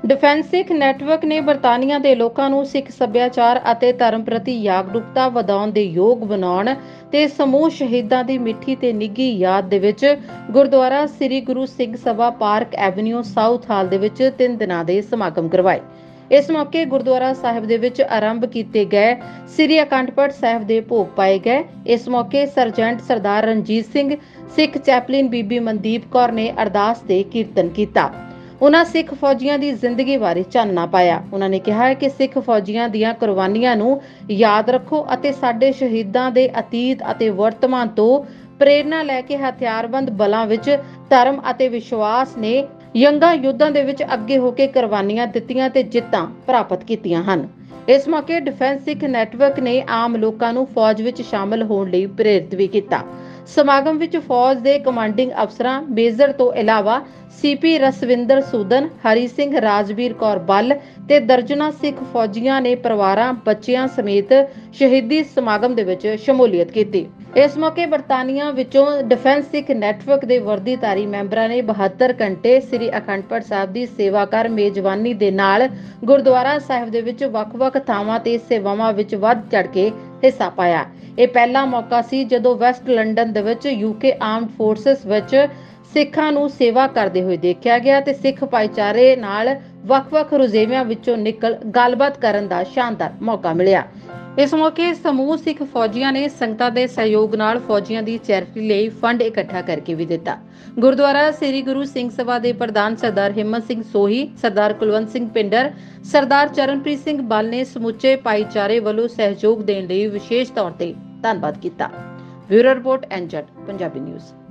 Defence ਸਿੱਖ network ਨੇ ਬਰਤਾਨੀਆ ਦੇ ਲੋਕਾਂ ਨੂੰ ਸਿੱਖ ਸੱਭਿਆਚਾਰ ਅਤੇ ਧਰਮ ਪ੍ਰਤੀ ਜਾਗਰੂਕਤਾ ਵਧਾਉਣ ਦੇ ਯੋਗ ਬਣਾਉਣ ਤੇ ਸਮੂਹ ਸ਼ਹੀਦਾਂ ਦੀ ਮਿੱਠੀ ਤੇ ਨਿੱਘੀ ਯਾਦ ਦੇ ਵਿੱਚ Gurdwara Sri Guru Singh Sabha Park Avenue Southall ਦੇ ਵਿੱਚ 3 ਦਿਨਾਂ ਦੇ ਸਮਾਗਮ ਕਰਵਾਏ। ਇਸ ਮੌਕੇ ਗੁਰਦੁਆਰਾ ਸਾਹਿਬ ਦੇ ਵਿੱਚ ਆਰੰਭ ਕੀਤੇ ਗਏ ਸ੍ਰੀ ਅਖੰਡ ਪਾਠ ਸਾਹਿਬ ਦੇ ਭੋਗ ਪਾਏ ਗਏ। ਇਸ ਮੌਕੇ ਸਰਜੈਂਟ ਸਰਦਾਰ ਰਣਜੀਤ ਸਿੰਘ, ਸਿੱਖ ਚੈਪਲਿਨ ਬੀਬੀ ਮਨਦੀਪ ਕੌਰ ਨੇ ਅਰਦਾਸ ਤੇ ਕੀਰਤਨ ਕੀਤਾ। ਉਹਨਾਂ ਸਿੱਖ ਫੌਜੀਆਂ ਦੀ ਜ਼ਿੰਦਗੀ ਬਾਰੇ ਚਾਨਣਾ ਪਾਇਆ। ਉਹਨਾਂ ਨੇ ਕਿਹਾ ਕਿ ਸਿੱਖ ਫੌਜੀਆਂ ਦੀਆਂ ਕੁਰਬਾਨੀਆਂ ਨੂੰ ਯਾਦ ਰੱਖੋ ਅਤੇ ਸਾਡੇ ਸ਼ਹੀਦਾਂ ਦੇ ਅਤੀਤ ਅਤੇ ਵਰਤਮਾਨ ਤੋਂ ਪ੍ਰੇਰਨਾ ਲੈ ਕੇ ਹਥਿਆਰਬੰਦ ਬਲਾਂ ਵਿੱਚ ਧਰਮ ਅਤੇ ਵਿਸ਼ਵਾਸ ਨੇ ਜੰਗਾਂ ਯੁੱਧਾਂ ਦੇ ਵਿੱਚ ਅੱਗੇ ਹੋ ਕੇ ਕੁਰਬਾਨੀਆਂ ਦਿੱਤੀਆਂ ਤੇ ਜਿੱਤਾਂ ਪ੍ਰਾਪਤ ਕੀਤੀਆਂ ਹਨ। ਇਸ ਮੌਕੇ ਡਿਫੈਂਸ ਸਿੱਖ ਨੈਟਵਰਕ ਨੇ ਆਮ ਲੋਕਾਂ ਨੂੰ ਫੌਜ ਵਿੱਚ ਸ਼ਾਮਲ ਹੋਣ ਲਈ ਪ੍ਰੇਰਿਤ ਵੀ ਕੀਤਾ। ਸਮਾਗਮ ਵਿੱਚ ਫੌਜ ਦੇ ਕਮਾਂਡਿੰਗ ਅਫਸਰਾਂ ਮੇਜਰ ਤੋਂ ਇਲਾਵਾ ਸੀਪੀ ਰਸਵਿੰਦਰ ਸੂਦਨ, ਹਰੀ ਸਿੰਘ, ਰਾਜਵੀਰ ਕੌਰ ਬੱਲ ਤੇ ਦਰਜਨਾਂ ਸਿੱਖ ਫੌਜੀਆਂ ਨੇ ਪਰਿਵਾਰਾਂ, ਬੱਚਿਆਂ ਸਮੇਤ ਸ਼ਹੀਦੀ ਸਮਾਗਮ ਦੇ ਵਿੱਚ ਸ਼ਮੂਲੀਅਤ ਕੀਤੀ। ਇਸ ਮੌਕੇ ਬਰਤਾਨੀਆ ਵਿੱਚੋਂ ਡਿਫੈਂਸ ਸਿੱਖ ਨੈਟਵਰਕ ਦੇ ਵਰਦੀਧਾਰੀ ਮੈਂਬਰਾਂ ਨੇ 72 ਘੰਟੇ ਸ੍ਰੀ ਅਖੰਡ ਪਾਠ ਸਾਹਿਬ ਦੀ ਸੇਵਾ ਕਰ ਮੇਜ਼ਬਾਨੀ ਦੇ ਨਾਲ ਗੁਰਦੁਆਰਾ ਸਾਹਿਬ ਦੇ ਵਿੱਚ ਵੱਖ-ਵੱਖ ਥਾਵਾਂ ਤੇ ਸੇਵਾਵਾਂ ਵਿੱਚ ਵੱਧ ਚੜ੍ਹ ਕੇ ਹਿੱਸਾ ਪਾਇਆ। ਇਹ ਪਹਿਲਾ ਮੌਕਾ ਸੀ ਜਦੋਂ ਵੈਸਟ ਲੰਡਨ ਦੇ ਵਿੱਚ UK ਆਰਮਡ ਫੋਰਸਸ ਵਿੱਚ ਸਿੱਖਾਂ ਨੂੰ ਸੇਵਾ ਕਰਦੇ ਹੋਏ ਦੇਖਿਆ ਗਿਆ ਤੇ ਸਿੱਖ ਭਾਈਚਾਰੇ ਨਾਲ ਵੱਖ-ਵੱਖ ਰੁਝੇਵਿਆਂ ਵਿੱਚੋਂ ਨਿਕਲ ਗੱਲਬਾਤ ਕਰਨ ਦਾ ਸ਼ਾਨਦਾਰ ਮੌਕਾ ਮਿਲਿਆ। ਇਸ ਮੌਕੇ ਸਮੂਹ ਸਿੱਖ ਫੌਜੀਆਂ ਨੇ ਸੰਗਤਾਂ ਦੇ ਸਹਿਯੋਗ ਨਾਲ ਫੌਜੀਆਂ ਦੀ ਚੈਰਿਟੀ ਲਈ ਫੰਡ ਇਕੱਠਾ ਕਰਕੇ ਵੀ ਦਿੱਤਾ। ਗੁਰਦੁਆਰਾ ਸ੍ਰੀ ਗੁਰੂ ਸਿੰਘ ਸਭਾ ਦੇ ਪ੍ਰਧਾਨ ਸਰਦਾਰ ਹਿੰਮਤ ਸਿੰਘ ਸੋਹੀ, ਸਰਦਾਰ ਕੁਲਵੰਤ ਸਿੰਘ ਪਿੰਡਰ, ਸਰਦਾਰ ਚਰਨਪ੍ਰੀਤ ਸਿੰਘ ਬੱਲ ਨੇ ਸਮੁੱਚੇ ਭਾਈਚਾਰੇ ਵੱਲੋਂ ਸਹਿਯੋਗ ਦੇਣ ਲਈ ਵਿਸ਼ੇਸ਼ ਤੌਰ ਤੇ ਧੰਨਵਾਦ ਕੀਤਾ। ਬਿਊਰੋ ਰਿਪੋਰਟ ਐਨਜਟ ਪੰਜਾਬੀ ਨਿਊਜ਼।